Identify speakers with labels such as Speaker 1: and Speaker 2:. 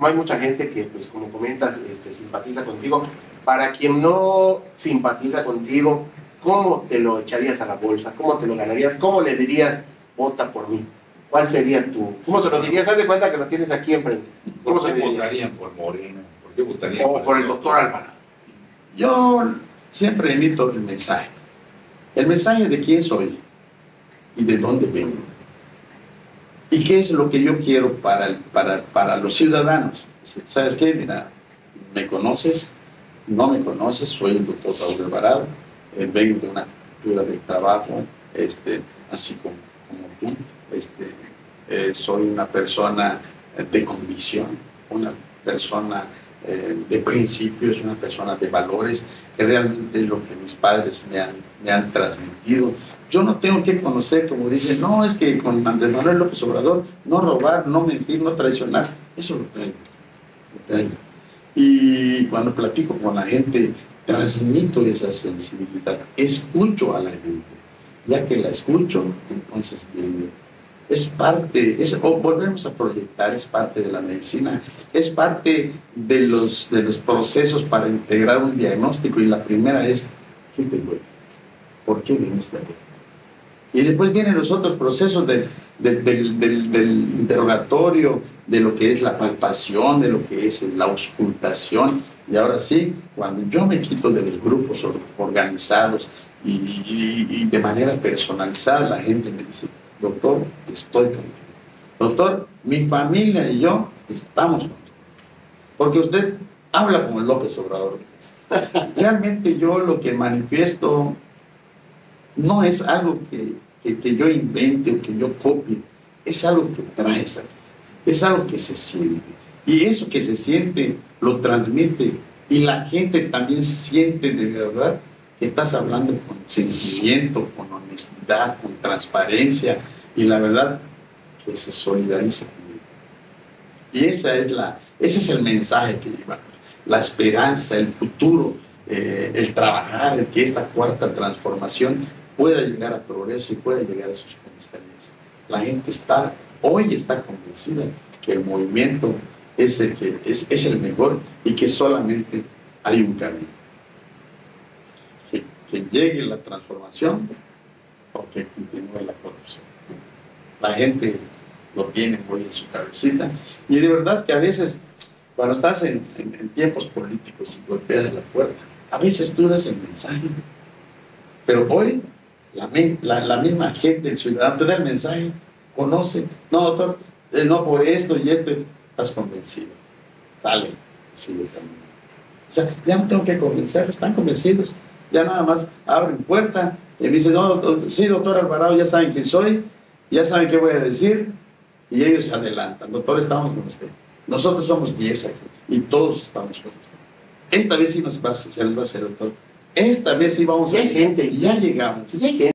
Speaker 1: como hay mucha gente que, pues como comentas, simpatiza contigo, para quien no simpatiza contigo, ¿cómo te lo echarías a la bolsa? ¿Cómo te lo ganarías? ¿Cómo le dirías, vota por mí? ¿Cuál sería tu...? ¿Cómo se lo dirías? Haz de cuenta que lo tienes aquí enfrente. ¿Cómo se lo dirías?
Speaker 2: ¿Votarían por Morena? ¿Por qué votarían
Speaker 1: O por el doctor Alvarado.
Speaker 3: Yo siempre emito el mensaje. El mensaje de quién soy y de dónde vengo. ¿Y qué es lo que yo quiero para los ciudadanos? ¿Sabes qué? Mira, ¿me conoces? No me conoces, soy el doctor Raúl Alvarado, vengo de una cultura del trabajo, así como tú. Soy una persona de convicción, una persona de principios, una persona de valores, que realmente es lo que mis padres me han transmitido. Yo no tengo que conocer, como dicen, no, es que con Andrés Manuel López Obrador, no robar, no mentir, no traicionar, eso lo traigo. Y cuando platico con la gente, transmito esa sensibilidad, escucho a la gente. Ya que la escucho, entonces es parte, volvemos a proyectar, es parte de la medicina, es parte de los procesos para integrar un diagnóstico. Y la primera es, ¿qué te duele? ¿Por qué viniste aquí? Y después vienen los otros procesos del interrogatorio, de lo que es la palpación, de lo que es la auscultación. Y ahora sí, cuando yo me quito de los grupos organizados y de manera personalizada, la gente me dice, doctor, estoy contigo. Doctor, mi familia y yo estamos contigo. Porque usted habla como el López Obrador. Realmente yo lo que manifiesto no es algo que yo invente o que yo copie, es algo que traes aquí, es algo que se siente. Y eso que se siente lo transmite y la gente también siente de verdad que estás hablando con sentimiento, con honestidad, con transparencia y la verdad que se solidariza conmigo. Y ese es el mensaje que llevamos, la esperanza, el futuro, el trabajar, el que esta cuarta transformación pueda llegar a progreso y pueda llegar a sus conquistas. La gente hoy está convencida que el movimiento es el mejor y que solamente hay un camino. Que llegue la transformación o que continúe la corrupción. La gente lo tiene hoy en su cabecita y de verdad que a veces cuando estás en tiempos políticos y golpeas la puerta, a veces dudas el mensaje, pero hoy la misma gente, el ciudadano, te da el mensaje, conoce, no doctor, no por esto y esto, estás convencido, dale, sigue también. O sea, ya no tengo que convencerlos, están convencidos, ya nada más abren puerta y me dicen, no, sí doctor Alvarado, ya saben quién soy, ya saben qué voy a decir, y ellos se adelantan, doctor, estamos con usted, nosotros somos 10 aquí, y todos estamos con usted. Esta vez sí se nos va a hacer, doctor. Esta vez sí vamos
Speaker 1: a... hay gente.
Speaker 3: Ya llegamos.
Speaker 1: Y hay gente.